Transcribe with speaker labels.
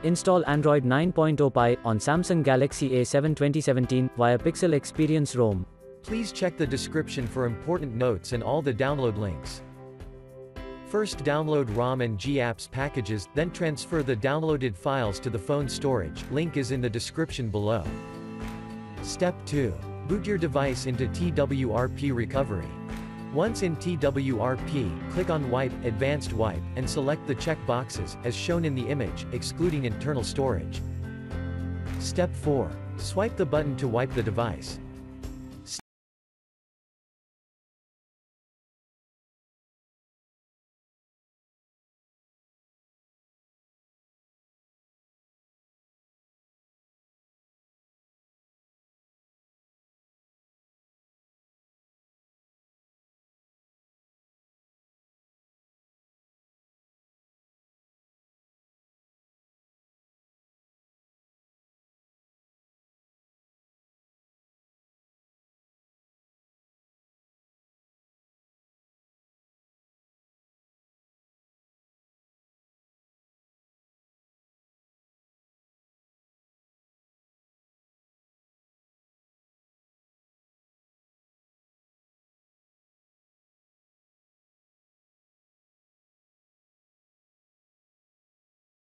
Speaker 1: Install Android 9.0 Pie on Samsung Galaxy A7 2017 via Pixel Experience ROM.
Speaker 2: Please check the description for important notes and all the download links. First download ROM and GApps packages, then transfer the downloaded files to the phone storage, link is in the description below. Step 2. Boot your device into TWRP recovery. Once in TWRP, click on Wipe, Advanced Wipe, and select the check boxes, as shown in the image, excluding internal storage. Step 4. Swipe the button to wipe the device.